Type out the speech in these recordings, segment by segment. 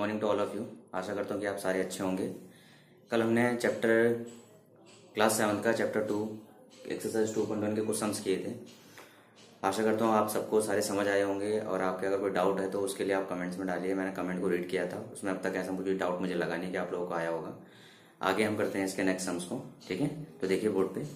Morning to all of you. आशा करता हूँ कि आप सारे अच्छे होंगे। कल हमने चैप्टर क्लास 7 का चैप्टर 2 एक्सरसाइज 2.1 के कुछ सम्स किए थे। आशा करता हूँ आप सबको सारे समझ आए होंगे और आपके अगर कोई डाउट है तो उसके लिए आप कमेंट्स में डालिए। मैंने कमेंट को रीड किया था, उसमें अब तक ऐसा मुझे डाउट मुझे लगा नहीं कि आप लोगों को आया होगा। आगे हम करते हैं इसके नेक्स्ट सम्स को, ठीक है। तो देखिए बोर्ड पे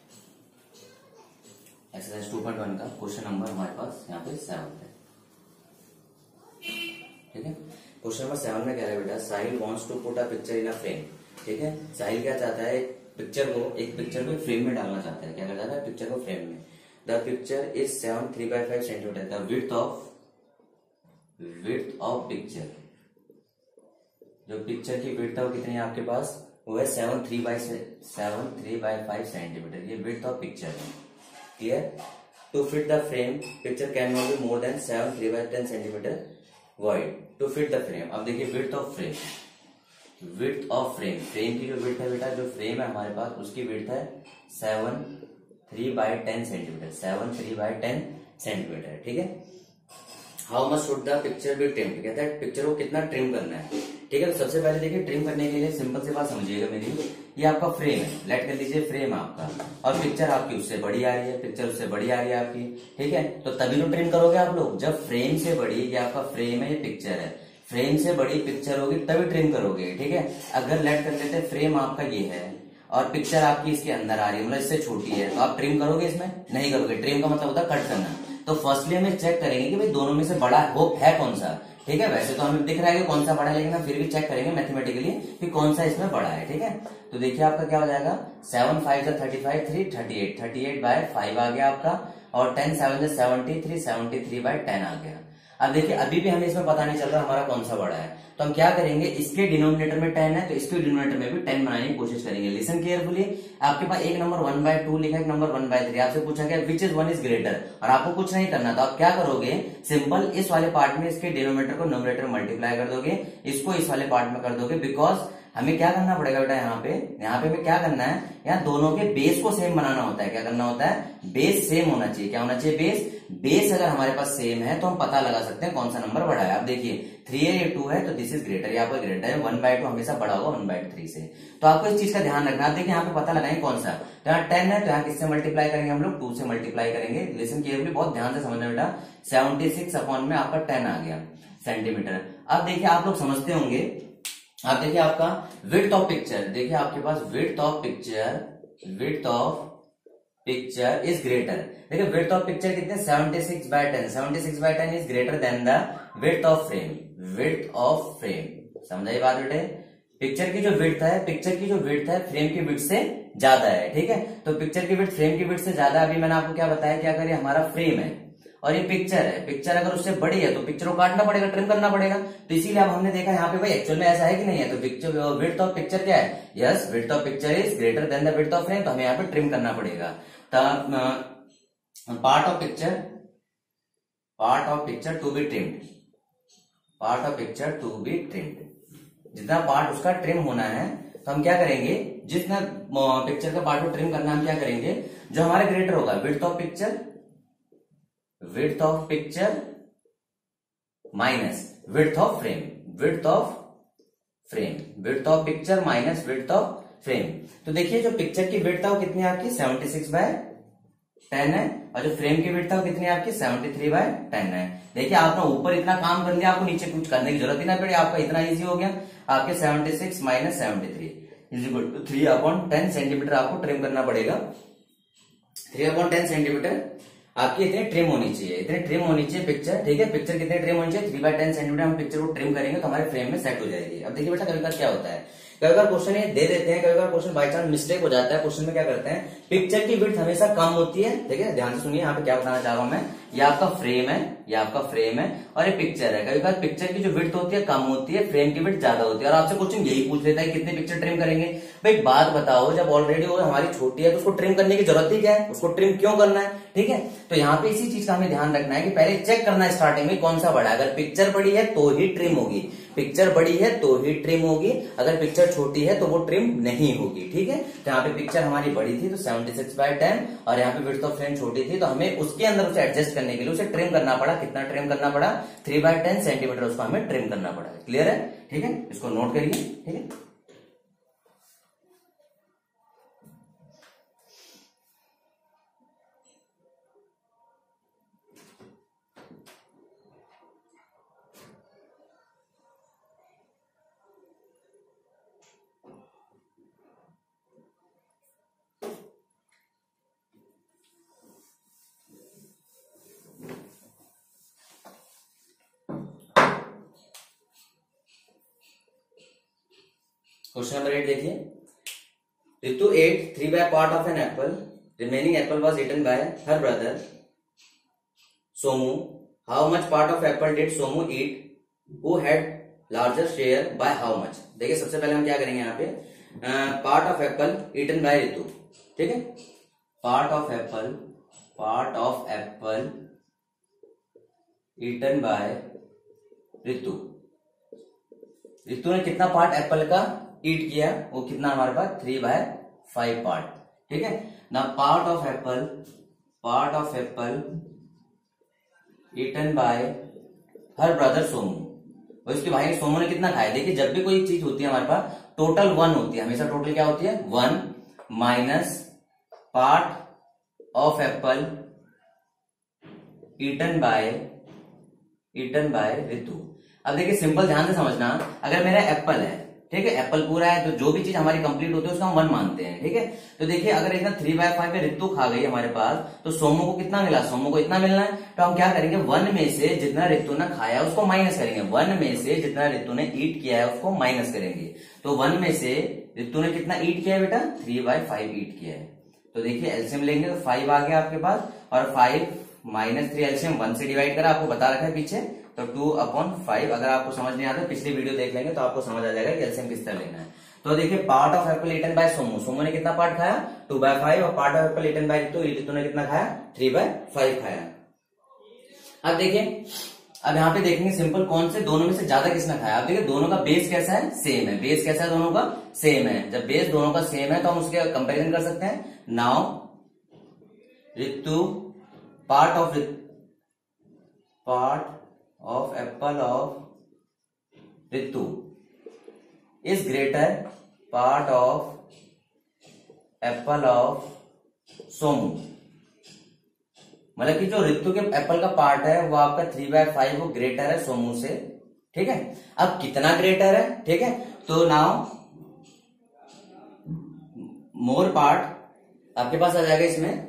एक्सरसाइज 2.1 का क्वेश्चन नंबर हमारे पास यहाँ पे 7 है, ठीक है। क्वेश्चन नंबर 7 में कह रहा है बेटा, Sahil wants to put a picture in a frame, ठीक है। साहिल क्या चाहता है, एक पिक्चर को फ्रेम में डालना चाहता है। क्या करना चाहता है, पिक्चर को फ्रेम में। The picture is 7 3/5 centimetre. The width of picture, जो पिक्चर की विड्थ है वो कितनी है आपके पास, वो है 7 3/5 सेंटीमीटर। ये विड्थ ऑफ पिक्चर है, clear. To fit the frame picture can not be more than 7 3/10 centimetre wide to fit the frame. अब देखिए विड्थ ऑफ फ्रेम, फ्रेम की जो विड्थ है बेटा, जो फ्रेम है हमारे पास उसकी विड्थ है 7 3/10 सेंटीमीटर, 7 3/10 सेंटीमीटर, ठीक है। How much should the picture be trimmed, कहता है पिक्चर को कितना ट्रिम करना है, ठीक है। तो सबसे पहले देखिए ट्रिम करने के लिए सिंपल सी बात समझिएगा मेरी, ये आपका फ्रेम है, लेट कर लीजिए फ्रेम आपका, और पिक्चर आपकी उससे बड़ी आ रही है, पिक्चर उससे बड़ी आ रही है आपकी, ठीक है। तो तभी तो ट्रिम करोगे आप लोग, जब फ्रेम से बड़ी, ये आपका फ्रेम है, ये पिक्चर है, फ्रेम से बड़ी पिक्चर होगी तभी ट्रिम करोगे, ठीक है। अगर लेट कर लेते फ्रेम आपका ये है और पिक्चर आपकी इसके अंदर आ रही है, मतलब इससे छोटी है, तो आप ट्रिम करोगे इसमें, नहीं करोगे। ट्रिम का मतलब होता है कट करना। तो फर्स्टली हमें चेक करेंगे कि भाई दोनों में से बड़ा है कौन सा, ठीक है। वैसे तो हमें दिख रहा है कि कौन सा बड़ा है, लेकिन हम फिर भी चेक करेंगे मैथमेटिकली कि कौन सा इसमें बड़ा है, ठीक है। तो देखिए आपका क्या हो जाएगा, 7 5 35 3 38/5 आ गया आपका, और 10 7 70 73/10 आ गया। अब देखिए अभी भी हमें इसमें पता नहीं चल रहा हमारा कौन सा बड़ा है, तो हम क्या करेंगे, इसके डिनोमिनेटर में 10 है तो इसके डिनोमिनेटर में भी 10 बनाने की कोशिश करेंगे। लिसन केयरफुली, आपके पास एक नंबर 1/2 लिखा है, एक नंबर 1/3। आपसे पूछा गया विच इज 1 इज ग्रेटर, और आपको कुछ नहीं करना, तो आप क्या करोगे, सिंपल इस वाले पार्ट में इसके डिनोमिनेटर को न्यूमरेटर मल्टीप्लाई कर दोगे, इसको इस वाले पार्ट में कर दोगे, बिकॉज हमें क्या करना पड़ेगा बेटा, यहाँ पे हमें क्या करना है, यहाँ दोनों के बेस को सेम बनाना होता है। क्या करना होता है, बेस सेम होना चाहिए। क्या होना चाहिए, बेस अगर हमारे पास सेम है तो हम पता लगा सकते हैं कौन सा नंबर बड़ा है। आप देखिए 3 है, ये 2 है, तो दिस इज ग्रेटर, यहाँ पर ग्रेटर है। 1/2 हमेशा बड़ा होगा 1/3 से, तो आपको इस चीज का ध्यान रखना। आप देखिए यहाँ पे पता लगाएंगे कौन सा, तो यहाँ 10 है तो यहाँ किससे मल्टीप्लाई करेंगे हम लोग, 2 से मल्टीप्लाई करेंगे। लिसन केयरफुली, बहुत ध्यान से समझना बेटा। 76 अपॉन में आपका 10 आ गया सेंटीमीटर। अब देखिए आप लोग समझते होंगे, आप देखिए आपका विड्थ ऑफ पिक्चर, देखिए आपके पास width of picture is greater. देखिए विड्थ ऑफ पिक्चर कितने, 76/10, 76/10 is greater than the width of frame. समझाइए बात बेटे, पिक्चर की जो विड्थ है फ्रेम की विड्थ से ज्यादा है, ठीक है। तो पिक्चर की विड्थ फ्रेम की विड्थ से ज्यादा। अभी मैंने आपको क्या बताया, क्या करिए, हमारा फ्रेम है और ये पिक्चर है, पिक्चर अगर उससे बड़ी है तो पिक्चर को काटना पड़ेगा, ट्रिम करना पड़ेगा। तो इसीलिए अब हमने देखा यहाँ पे भाई एक्चुअल में ऐसा है कि नहीं है, तो पिक्चर विड्थ ऑफ पिक्चर क्या है, yes width of picture is greater than the width of frame, तो हमें यहाँ पे ट्रिम करना पड़ेगा। तो part of picture to be trimmed, जितना पार्ट उसका ट्रिम होना है, तो हम क्या करेंगे, जितना पिक्चर का पार्ट को ट्रिम करना, हम क्या करेंगे, जो हमारे ग्रेटर होगा width of picture minus width of picture minus width of frame. तो देखिए जो पिक्चर की विड्थ है वो कितनी है आपकी, 76/10 है, और जो फ्रेम की विड्थ है वो कितनी है आपकी, 73/10 है। देखिए आपने ऊपर इतना काम कर लिया, आपको नीचे कुछ करने की जरूरत ही ना पड़ी, आपका इतना इजी हो गया। आपके 76 minus 73 is equal to 3/10 centimetre आपको ट्रिम करना पड़ेगा। 3/10 सेंटीमीटर आपकी इतनी ट्रिम होनी चाहिए, पिक्चर, ठीक है। पिक्चर कितने ट्रिम होनी चाहिए, 3/10 सेंटीमीटर हम पिक्चर को ट्रिम करेंगे तो हमारे फ्रेम में सेट हो जाएगी। अब देखिए बेटा कभी बार क्या होता है, कई बार क्वेश्चन ये दे देते हैं, कई बार क्वेश्चन बाई चांस मिस्टेक हो जाता है। क्वेश्चन में क्या करते हैं, पिक्चर की विड्थ हमेशा कम होती है, ठीक है। ध्यान से सुनिए यहाँ पे क्या बताना चाह रहा हूं मैं, ये आपका फ्रेम है और ये पिक्चर है। कई बार पिक्चर की जो विड्थ होती है कम होती है, फ्रेम की विड्थ ज्यादा होती है, और आपसे क्वेश्चन यही पूछ लेता है कितने पिक्चर ट्रिम करेंगे। भाई बात बताओ, जब ऑलरेडी वो हमारी छोटी है तो उसको ट्रिम करने की जरूरत ही क्या है, उसको ट्रिम क्यों करना है, ठीक है। तो यहाँ पे इसी चीज का हमें ध्यान रखना है कि पहले चेक करना है स्टार्टिंग में कौन सा बड़ा है। अगर पिक्चर बड़ी है तो ही ट्रिम होगी, पिक्चर बड़ी है तो ही ट्रिम होगी, अगर पिक्चर छोटी है तो वो ट्रिम नहीं होगी, ठीक है। तो यहाँ पे पिक्चर हमारी बड़ी थी तो 76/10 और यहाँ पे विड्थ ऑफ फ्रेम छोटी थी तो हमें उसके अंदर उसे एडजस्ट करने के लिए उसे ट्रिम करना पड़ा। कितना ट्रिम करना पड़ा, 3/10 सेंटीमीटर उसको हमें ट्रिम करना पड़ा। क्लियर है, ठीक है, इसको नोट करिए, ठीक है। क्वेश्चन नंबर 8 देखिए, Ritu ate 3 part of an apple, remaining apple was eaten by her brother Somu. How much part of apple did Somu eat? Who had larger share by how much? देखिए सबसे पहले हम क्या करेंगे यहाँ पे, part of apple eaten by Ritu, ठीक है। Part of apple eaten by Ritu. Ritu ने कितना पार्ट एप्पल का ईट किया, वो कितना हमारे पास 3/5 पार्ट, ठीक है ना। Part of apple eaten by her brother Somu, और इसके भाई सोमू ने कितना खाया। देखिए जब भी कोई चीज होती है हमारे पास टोटल 1 होती है, हमेशा टोटल क्या होती है 1 minus part of apple eaten by Ritu. अब देखिए सिंपल ध्यान से समझना, अगर मेरा एप्पल है, ठीक है, एप्पल पूरा है तो जो भी चीज हमारी कंप्लीट होती है उसका हम 1 मानते हैं, ठीक है। तो देखिए अगर इतना 3/5 में ऋतु खा गई हमारे पास तो सोमू को कितना मिला, सोमू को इतना मिलना है। तो हम क्या करेंगे, 1 में से जितना ऋतु ने खाया उसको माइनस करेंगे, 1 में से जितना ऋतु ने ईट किया है उसको माइनस करेंगे। तो 1 में से ऋतु ने कितना ईट किया है बेटा, 3/5 ईट किया है। तो देखिए एलसीएम लेंगे तो 5 आ गया आपके पास, और 5 - 3 एलसीएम 1 से डिवाइड करा, आपको बता रखा है पीछे, तो 2/5। अगर आपको समझ नहीं आता पिछली वीडियो देख लेंगे तो आपको समझ आ जाएगा कि एलसीएम किस तरह लेना है। तो देखिए part of apple eaten by Somu, Somu ने कितना पार्ट खाया 2/5, और part of apple eaten by Ritu, Ritu ने कितना खाया 3/5 खाया। अब देखिए, अब यहाँ पे देखेंगे सिंपल कौन से दोनों में से ज्यादा किसने खाया। अब देखिए दोनों का बेस कैसा है, सेम है। बेस कैसा है, दोनों का सेम है। जब बेस दोनों का सेम है तो हम उसके कंपेरिजन कर सकते हैं। Now Ritu part of apple of Ritu is greater part of apple of Somu. मतलब कि जो ऋतु के एप्पल का पार्ट है वो आपका 3/5 वो ग्रेटर है सोमू से, ठीक है। अब कितना ग्रेटर है, ठीक है, तो नाउ मोर पार्ट आपके पास आ जाएगा इसमें,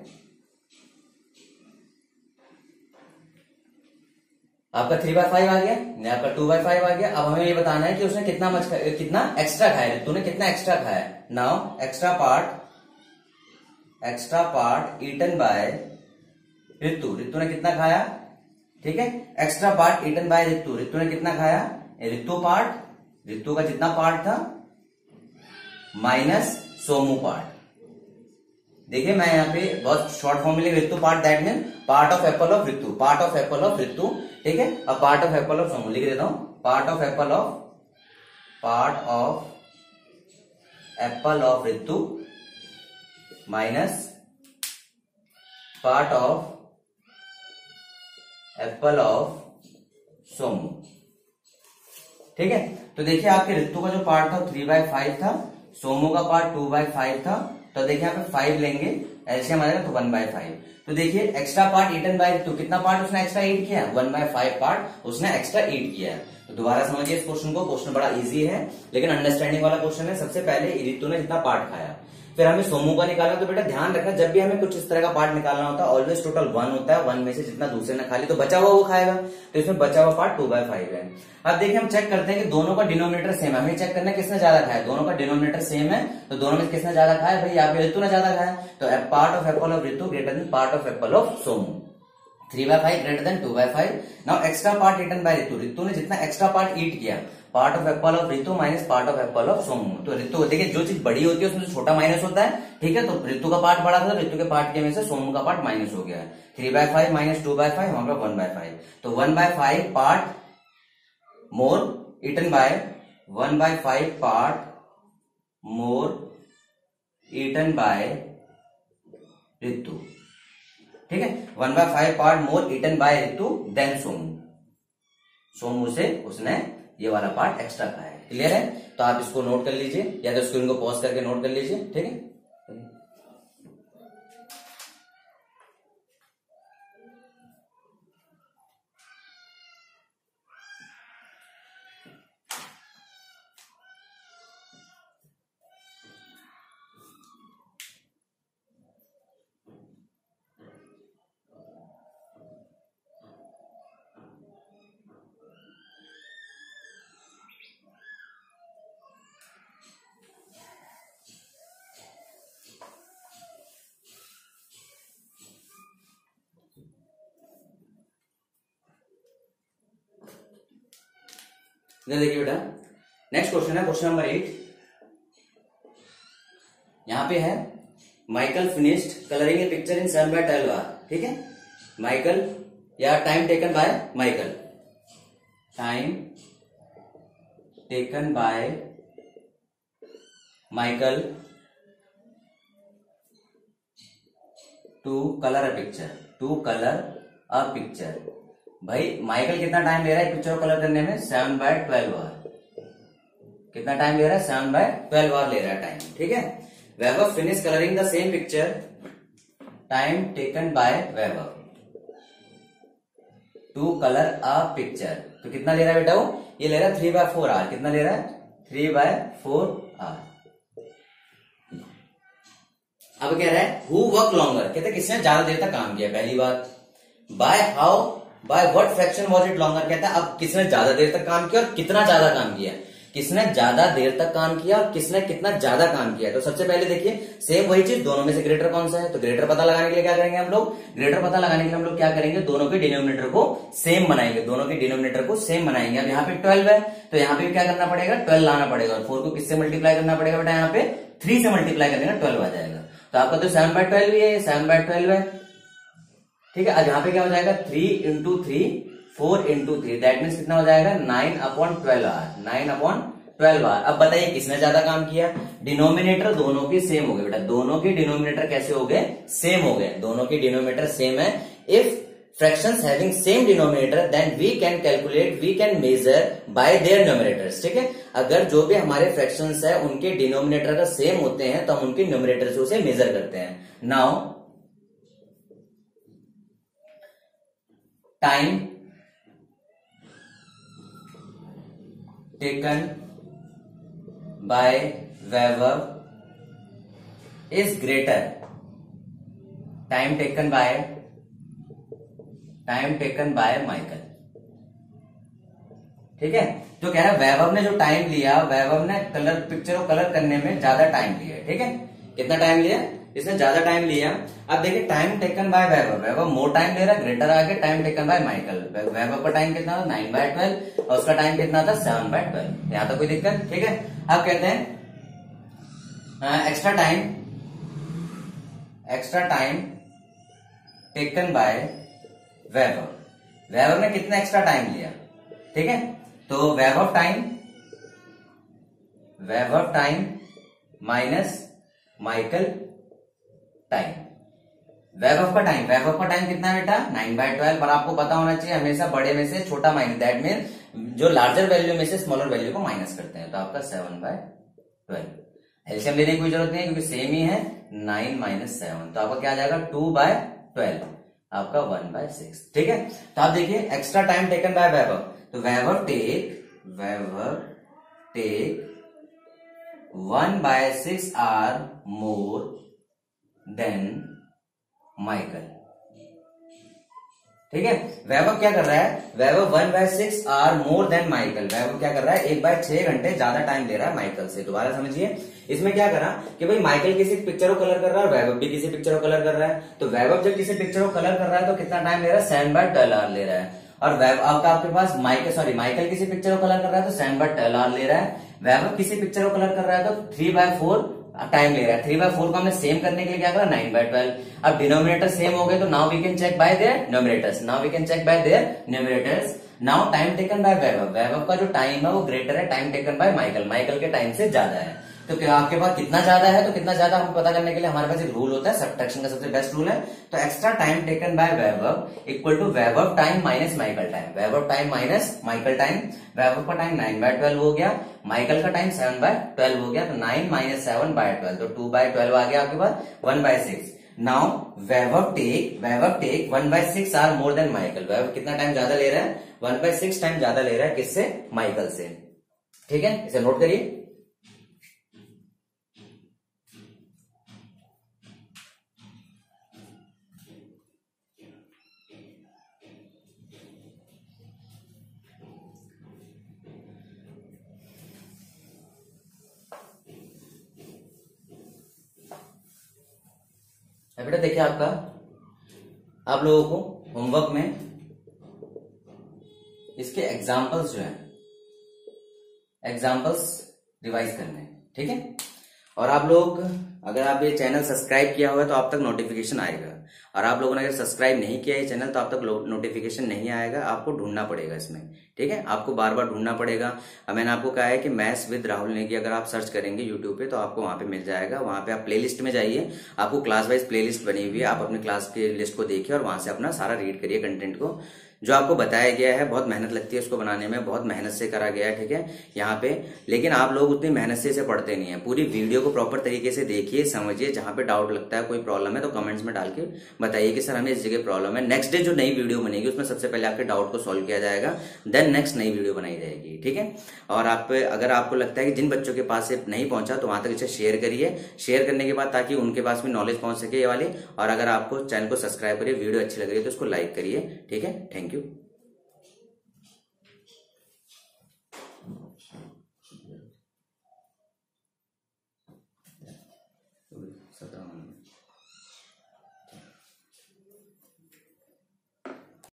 आपका 3/5 आ गया, आपका 2/5 आ गया। अब हमें ये बताना है कि उसने कितना एक्स्ट्रा खाया, ऋतु ने कितना एक्स्ट्रा खाया। नाउ extra part eaten by Ritu, Ritu ने कितना खाया, ठीक है। Extra part eaten by Ritu, Ritu ने कितना खाया, ऋतु का जितना पार्ट था माइनस सोमू पार्ट। देखिए मैं यहाँ पे बहुत शॉर्ट फॉर्म में लिख, Ritu part that mean part of apple of Ritu, part of apple of Ritu, ठीक है। अब part of apple of Somu लिख देता हूं, part of apple of Ritu minus part of apple of Somu, ठीक है। तो देखिए आपके ऋतु का जो पार्ट था 3/5 था, सोमू का पार्ट 2/5 था। तो देखिए यहाँ पे 5 लेंगे, एलसीएम आ जाएगा तो 1/5। तो देखिए extra part eaten by Ritu, कितना पार्ट उसने एक्स्ट्रा ईट किया, 1/5 पार्ट उसने एक्स्ट्रा ईट किया। तो दोबारा समझिए इस क्वेश्चन को, क्वेश्चन बड़ा इजी है लेकिन अंडरस्टैंडिंग वाला क्वेश्चन है। सबसे पहले ऋतु ने जितना पार्ट खाया, फिर हमें सोमू का निकालना। तो बेटा ध्यान रखना जब भी हमें कुछ इस तरह का पार्ट निकालना होता है ऑलवेज टोटल 1 होता है, 1 में से जितना दूसरे ने खा ली तो बचा हुआ वो खाएगा। तो इसमें बचा हुआ पार्ट 2/5 है। अब देखिए हम चेक करते हैं कि दोनों का डिनोमिनेटर सेम है, हमें चेक करना है किसने ज्यादा खाया। दोनों का डिनोमिनेटर सेम है तो दोनों में किसने ज्यादा खाया, भाई यहाँ पे ऋतु ने ज्यादा खाया। तो part of apple of Ritu greater than part of apple of Somu, 3/5 greater than 2/5। Now extra part eaten by Ritu, Ritu ने जितना एक्स्ट्रा पार्ट ईट किया part of apple of Ritu minus part of apple of Somu. तो ऋतु देखिए जो चीज बड़ी होती है उसमें तो छोटा माइनस होता है, ठीक है। तो ऋतु का पार्ट बड़ा था, ऋतु के पार्ट के में से सोमू का पार्ट माइनस हो गया। 3/5 माइनस 2/5 हमारा 1/5। तो 1/5 part more eaten by 1/5 part more eaten by Ritu, ठीक है। 1/5 part more eaten by Ritu than Somu. Somu से उसने ये वाला पार्ट एक्स्ट्रा खाया है। क्लियर है? तो आप इसको नोट कर लीजिए या तो स्क्रीन को पॉज करके नोट कर लीजिए, ठीक है। देखिए बेटा, नेक्स्ट क्वेश्चन है क्वेश्चन नंबर 8। यहां पे है Michael finished colouring a picture in 7/12 hour, ठीक है। माइकल या time taken by Michael, time taken by Michael to colour a picture, to colour a picture. भाई माइकल कितना टाइम ले रहा है पिक्चर को कलर करने में? 7/12 आवर। कितना टाइम ले रहा है? 7/12 आवर ले रहा है टाइम, ठीक है। Vaibhav finish colouring the same picture, time taken by Vaibhav to colour a picture. तो कितना ले रहा है बेटा वो? ये ले रहा है 3/4 आवर। कितना ले रहा है? 3/4 आवर। अब कह रहा है हु वर्क लॉन्गर, कहते हैं किसने ज्यादा देर तक काम किया। पहली बात, by what fraction was it longer, कहता है अब किसने ज्यादा देर तक काम किया और कितना ज्यादा काम किया। किसने ज्यादा देर तक काम किया और किसने कितना ज्यादा काम किया। तो सबसे पहले देखिए सेम वही चीज, दोनों में से ग्रेटर कौन सा है। तो ग्रेटर पता लगाने के लिए क्या करेंगे हम लोग? ग्रेटर पता लगाने के लिए हम लोग क्या करेंगे? दोनों के डिनोमिनेटर को सेम बनाएंगे, दोनों के डिनोमिनेटर को सेम बनाएंगे। अब यहाँ पे 12 है तो यहाँ पे क्या करना पड़ेगा? 12 लाना पड़ेगा। और 4 को किससे मल्टीप्लाई करना पड़ेगा बेटा? यहाँ पे 3 से मल्टीप्लाई करने का 12 आ जाएगा। तो आपका तो 7/12 ही है, 7/12 है, ठीक है। अब यहाँ पे क्या हो जाएगा? 3 into 3 4 into 3 दैट मीन्स कितना हो जाएगा? 9/12 आवर, 9/12 आवर। अब बताइए किसने ज्यादा काम किया? डिनोमिनेटर दोनों के सेम हो गए बेटा, दोनों के डिनोमिनेटर कैसे हो गए? सेम हो गए, दोनों के डिनोमिनेटर सेम है। If fractions having same denominator then we can calculate, we can measure by their numerators, ठीक है। अगर जो भी हमारे फ्रैक्शंस है उनके डिनोमिनेटर का सेम होते हैं तो हम उनके न्यूमरेटर से उसे मेजर करते हैं। Now time taken by Vaibhav is greater, time taken by Michael, ठीक है। तो कह रहा है वैभव ने जो टाइम लिया, वैभव ने पिक्चर को कलर करने में ज्यादा टाइम लिया, ठीक है। कितना टाइम लिया? इसने ज्यादा टाइम लिया। अब देखिए time taken by Vaibhav more time ले रहा है, ग्रेटर आगे time taken by Michael. Vaibhav का टाइम कितना था? 9/12 और उसका टाइम कितना था? 7/12। यहां तक कोई दिक्कत? ठीक है। अब कहते हैं extra time taken by Vaibhav ने कितना एक्स्ट्रा टाइम लिया, ठीक है। तो Vaibhav time minus Michael time. Vaibhav का टाइम कितना है बेटा? 9/12। पर आपको पता होना चाहिए हमेशा बड़े में से छोटा माइनस, दैट मीन जो लार्जर वैल्यू में से स्मॉलर वैल्यू को माइनस करते हैं। तो आपका 7/12। एलसीएम लेने की कोई जरूरत नहीं है क्योंकि सेम ही है। 9 - 7 तो आपका क्या आ जाएगा? 2/12, आपका 1/6, ठीक है। तो आप देखिए extra time taken by Vaibhav, तो Vaibhav take 1/6 hour more than Michael, ठीक है। वैभव क्या कर रहा है? Vaibhav 1/6 hour more than Michael. Vaibhav क्या कर रहा है? 1/6 घंटे ज्यादा टाइम ले रहा है माइकल से। दोबारा समझिए, इसमें क्या करा कि भाई माइकल किसी पिक्चर को कलर कर रहा है और वैभव भी किसी पिक्चर को कलर कर रहा है। तो वैभव जब किसी पिक्चर को कलर कर रहा है तो कितना टाइम ले रहा है? 7/12 आवर ले रहा है। और वैभव का आपके पास माइकल किसी पिक्चर को कलर कर रहा है तो 7/12 ले रहा है। वैभव किसी पिक्चर को कलर कर रहा है तो 3/4 टाइम ले रहा है। 3/4 को हमने सेम करने के लिए क्या करा, 9/12। अब डिनोमिनेटर सेम हो गए तो now we can check by their numerators. Now time taken by Vaibhav का जो टाइम है वो ग्रेटर है टाइम टेकन बाय माइकल के टाइम से ज्यादा है। तो क्या आपके पास कितना ज्यादा है, तो कितना ज्यादा हम पता करने के लिए हमारे पास एक रूल होता है, सब्ट्रैक्शन का सबसे बेस्ट रूल है। तो extra time taken by Vaibhav equal to Vaibhav time minus Michael time. Vaibhav time minus Michael time, Vaibhav का टाइम 9/12 हो गया, माइकल का टाइम 7/12 हो गया। तो 9 - 7/12 तो 2/12 आ गया आपके पास, 1/6। Now Vaibhav take 1/6 hour more than Michael. Vaibhav कितना टाइम ज्यादा ले रहा है, 1/6 टाइम ज्यादा ले रहा है किससे, माइकल से। ठीक है, इसे नोट करिए। बेटा देखिए आप लोगों को होमवर्क में इसके एग्जाम्पल्स जो हैं, एग्जाम्पल्स रिवाइज करने हैं। ठीक है, और आप लोग अगर आप ये चैनल सब्सक्राइब किया हुआ है तो आप तक नोटिफिकेशन आएगा, और आप लोगों ने अगर सब्सक्राइब नहीं किया ये चैनल तो आप तक नोटिफिकेशन नहीं आएगा, आपको ढूंढना पड़ेगा इसमें। ठीक है, आपको बार बार ढूंढना पड़ेगा। अब मैंने आपको कहा है कि मैथ्स विद राहुल नेगी अगर आप सर्च करेंगे यूट्यूब पे तो आपको वहां पे मिल जाएगा। वहां पे आप प्लेलिस्ट में जाइए, आपको क्लास वाइज प्लेलिस्ट बनी हुई है, आप अपने क्लास के लिस्ट को देखिए और वहां से अपना सारा रीड करिए कंटेंट को जो आपको बताया गया है। बहुत मेहनत लगती है उसको बनाने में, बहुत मेहनत से करा गया है। ठीक है, यहाँ पे लेकिन आप लोग उतनी मेहनत से इसे पढ़ते नहीं है। पूरी वीडियो को प्रॉपर तरीके से देखिए, समझिए, जहां पे डाउट लगता है, कोई प्रॉब्लम है तो कमेंट्स में डाल के बताइए कि सर हमें इस जगह प्रॉब्लम है। नेक्स्ट डे जो नई वीडियो बनेगी उसमें सबसे पहले आपके डाउट को सॉल्व किया जाएगा, देन नेक्स्ट नई वीडियो बनाई जाएगी। ठीक है, और अगर आपको लगता है कि जिन बच्चों के पास से नहीं पहुंचा तो वहां तक इसे शेयर करिए। शेयर करने के बाद ताकि उनके पास भी नॉलेज पहुंच सके ये वाली। और अगर आपको चैनल को सब्सक्राइब करिए, वीडियो अच्छी लग रही है तो उसको लाइक करिए। ठीक है, थैंक यू।